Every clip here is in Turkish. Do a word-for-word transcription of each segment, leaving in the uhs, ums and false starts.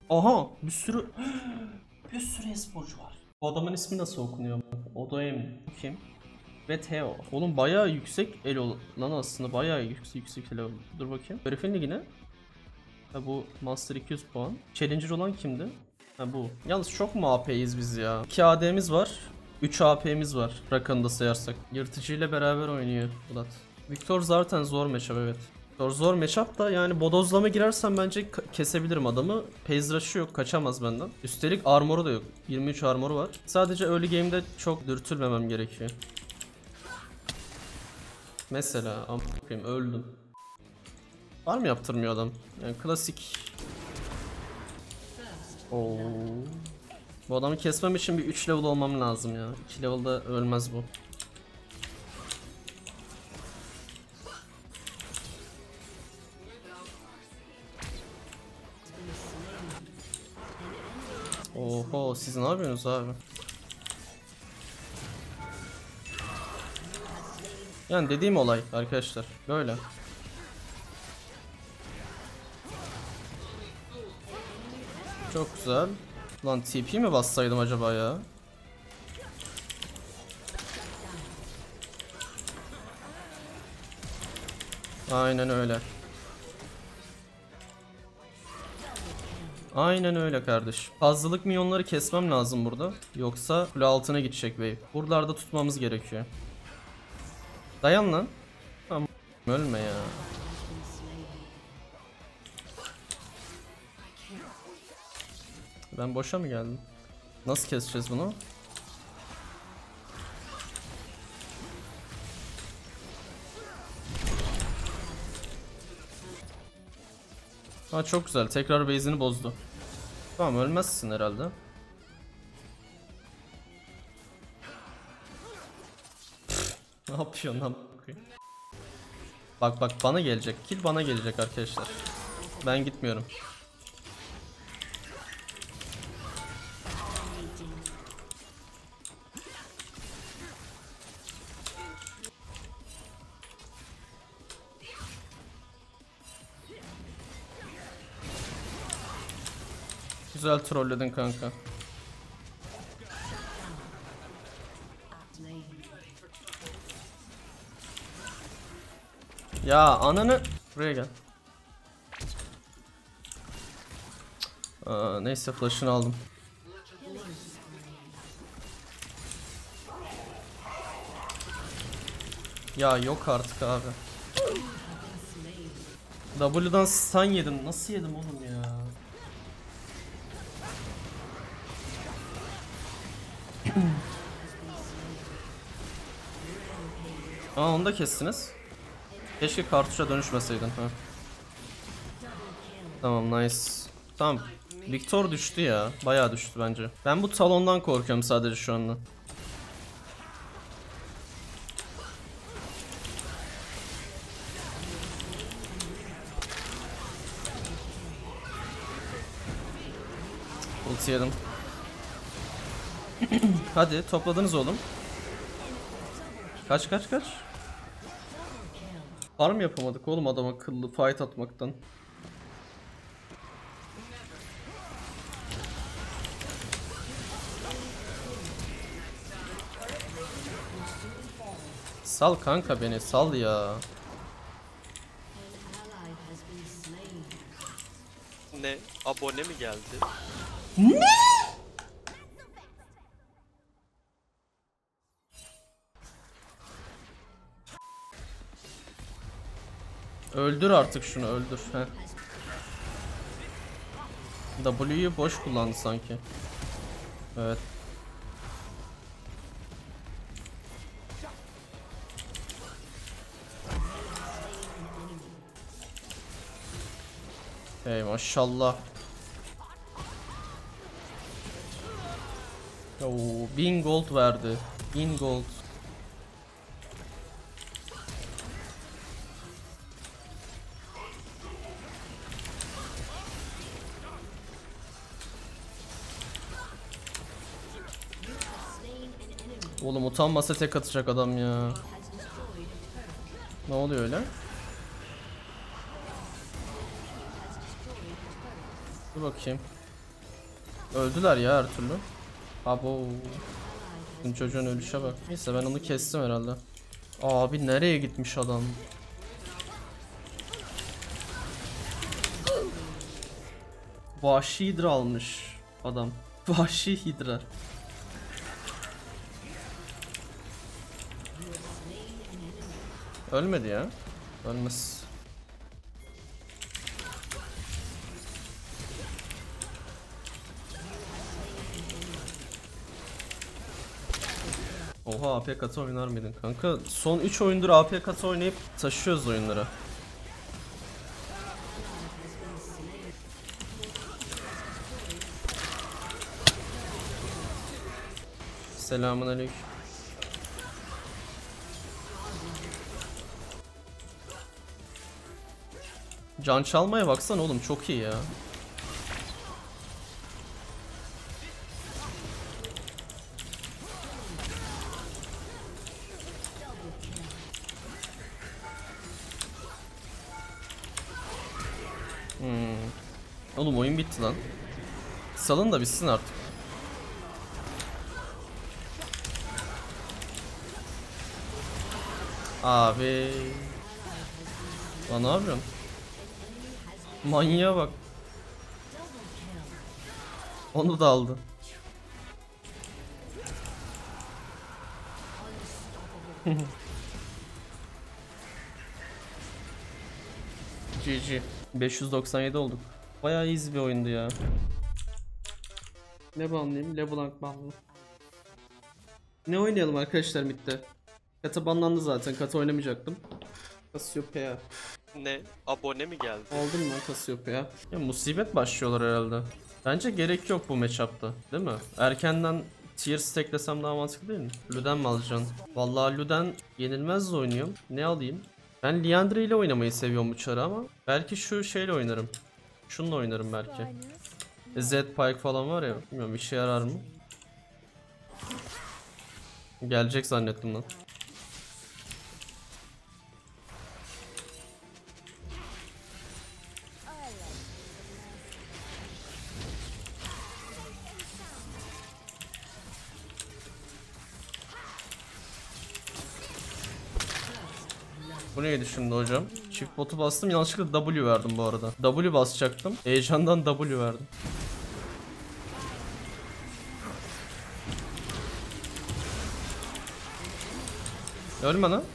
Aha bir sürü bir sürü esporcu var. Bu adamın ismi nasıl okunuyor? Odoem kim? Ve Theo. Oğlum bayağı yüksek elo lan aslında bayağı yüksek yüksek elo. Dur bakayım. Herifin ligine. Ha bu Master iki yüz puan. Challenger olan kimdi? Ha bu. Yalnız çok mu A P'yiz biz ya? iki A D'miz var. üç A P'miz var. Rakan'ı da sayarsak. Yırtıcı ile beraber oynuyor Bulat. Victor zaten zor matchup evet. Zor zor matchup da yani bodozlama girersem bence kesebilirim adamı. Phase rush'ı yok, kaçamaz benden. Üstelik armoru da yok. yirmi üç armoru var. Sadece early game'de çok dürtülmemem gerekiyor. Mesela am***yim öldüm. Var mı yaptırmıyor adam? Yani klasik. Oo. Bu adamı kesmem için bir üç level olmam lazım ya. iki level'da ölmez bu. Oho siz ne yapıyorsunuz abi? Yani dediğim olay arkadaşlar böyle. Çok güzel. Lan T P mi bassaydım acaba ya? Aynen öyle. Aynen öyle kardeş. Fazlalık minyonları kesmem lazım burada. Yoksa kule altına gidecek wave. Buralarda tutmamız gerekiyor. Dayan lan. Tamam. Ölme ya. Ben boşa mı geldim? Nasıl keseceğiz bunu? Ha çok güzel. Tekrar base'ini bozdu. Tamam ölmezsin herhalde. Ne yapıyorsun lan? Bak bak bana gelecek. Kill bana gelecek arkadaşlar. Ben gitmiyorum. Güzel trolledin kanka. Ya ananı buraya gel. Aa, neyse flash'ını aldım. Ya yok artık abi. W'dan stun yedim. Nasıl yedim oğlum ya? Aa onu da kestiniz. Keşke kartuşa dönüşmeseydin. Ha. Tamam nice. Tamam. Victor düştü ya. Bayağı düştü bence. Ben bu talondan korkuyorum sadece şu anda. Ulti yedim. Hadi topladınız oğlum. Kaç kaç kaç. Farm yapamadık oğlum adam akıllı fight atmaktan. Sal kanka beni sal ya. Ne? Abone mi geldi? Ne? Öldür artık şunu öldür. Heh. W'yu boş kullandı sanki. Evet. Hey maşallah. Oo, bin gold verdi. bin gold. Oğlum utanmasa tek atacak adam ya. Ne oluyor öyle? Dur bakayım. Öldüler ya her türlü. Abo. Bizim çocuğun ölüşe bak. Neyse ben onu kestim herhalde. Abi nereye gitmiş adam? Vahşi Hidra almış adam. Vahşi Hidra. Ölmedi ya. Ölmez. Oha A P katı oynar mıydın kanka? Son üç oyundur A P katı oynayıp taşıyoruz oyunları. Selamünaleyküm. Can çalmaya baksana oğlum, çok iyi ya. Hmm. Oğlum oyun bitti lan. Salın da bitsin artık. Abi. Lan ne yapıyorsun? Manyağa bak. Onu da aldı. G G. beş yüz doksan yedi olduk. Bayağı easy bir oyundu ya. Ne banlayayım? LeBlanc banlı. Ne oynayalım arkadaşlar midde? Kata banlandı zaten. Kata oynamayacaktım. Cassiopeia. Ne? Abone mi geldi? Aldım lan Cassiopeia. Ya musibet başlıyorlar herhalde. Bence gerek yok bu matchup'ta, değil mi? Erkenden tier stacklesem daha mantıklı değil mi? Luden mi alacaksın? Vallahi Luden yenilmez oynuyorum. Ne alayım? Ben Liandry ile oynamayı seviyorum bu çarı ama belki şu şeyle oynarım. Şununla oynarım belki. Z Pike falan var ya, bilmiyorum işe yarar mı? Gelecek zannettim lan. Bu neydi şimdi hocam? Çift botu bastım, yanlışlıkla W verdim bu arada. W basacaktım. Heyecandan W verdim. Ölme lan.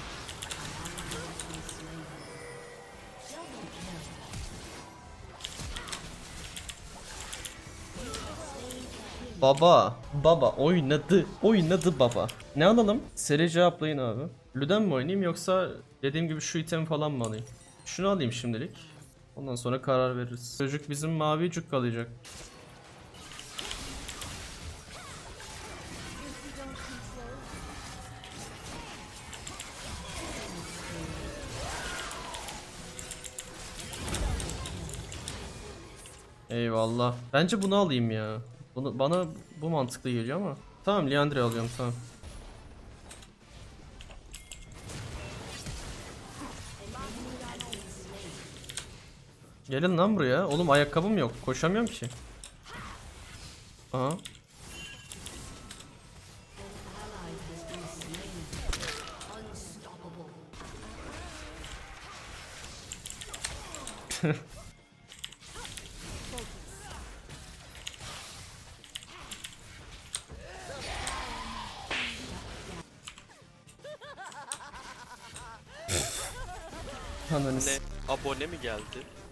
Baba, baba oynadı, oynadı baba. Ne alalım? Seri cevaplayın abi. Luden mi oynayayım yoksa dediğim gibi şu item falan mı alayım? Şunu alayım şimdilik. Ondan sonra karar veririz. Çocuk bizim mavi cukkalayacak. Eyvallah. Bence bunu alayım ya. Bunu, bana bu mantıklı geliyor ama. Tamam, Liandry alıyorum, tamam. Gelin lan buraya. Oğlum ayakkabım yok. Koşamıyorum ki. Aha. Ananız. Ne? Abone mi geldi?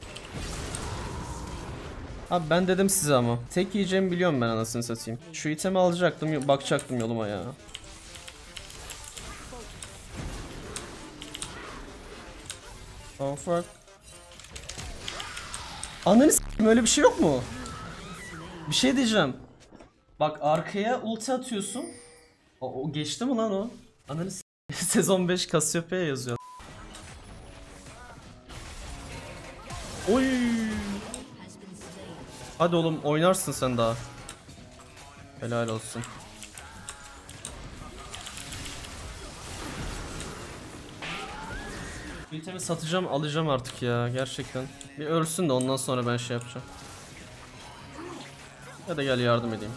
Abi ben dedim size ama. Tek yiyeceğimi biliyorum ben, anasını satayım. Şu itemi alacaktım, bakacaktım yoluma ya. Oh fuck. Ananı s***im, öyle bir şey yok mu? Bir şey diyeceğim. Bak arkaya ulti atıyorsun. O, o geçti mi lan o? Ananı s***. Sezon beş Cassiopeia yazıyor. Oy. Hadi oğlum oynarsın sen daha. Helal olsun. Bu itemi satacağım, alacağım artık ya gerçekten. Bir ölsün de ondan sonra ben şey yapacağım. Ya da gel yardım edeyim.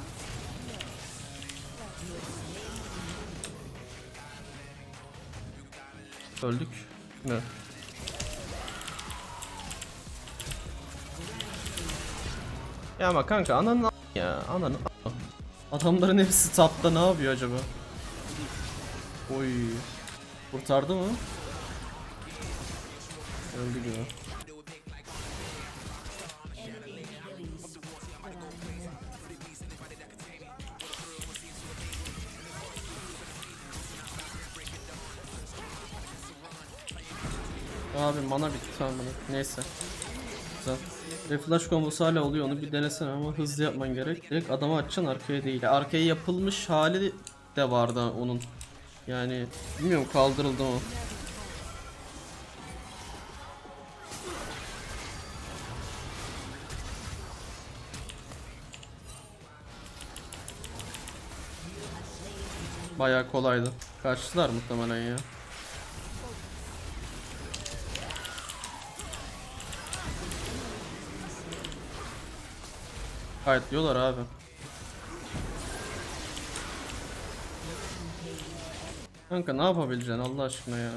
Öldük mü? Ya ama kanka ananı a- ya ananı a- adamların hepsi tapta ne yapıyor acaba? Oy. Kurtardı mı? Öldü gibi. Abi mana bitti tamam bunu. Neyse. Güzel. Ve flash kombosu hala oluyor, onu bir denesene ama hızlı yapman gerek. Direkt adama atacaksın, arkaya değil. Ya arkaya yapılmış hali de vardı onun. Yani bilmiyorum, kaldırıldı mı? Bayağı kolaydı. Kaçtılar muhtemelen ya. Gayet diyorlar abi. Kanka ne yapabileceksin Allah aşkına ya.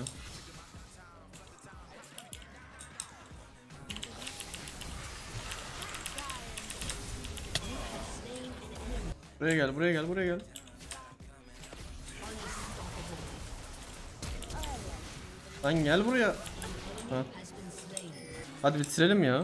Buraya gel, buraya gel, buraya gel. Lan gel buraya. Ha. Hadi bitirelim ya.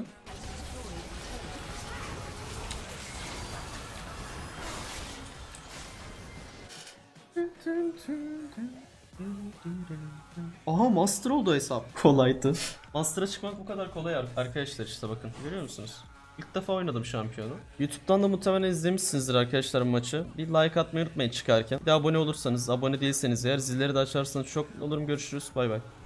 Aha master oldu hesap. Kolaydı. Master'a çıkmak bu kadar kolay arkadaşlar, işte bakın görüyor musunuz? İlk defa oynadım şampiyonu. YouTube'dan da muhtemelen izlemişsinizdir arkadaşlar maçı. Bir like atmayı unutmayın çıkarken. Bir de abone olursanız, abone değilseniz eğer zilleri de açarsanız çok mutlu olurum. Görüşürüz. Bay bay.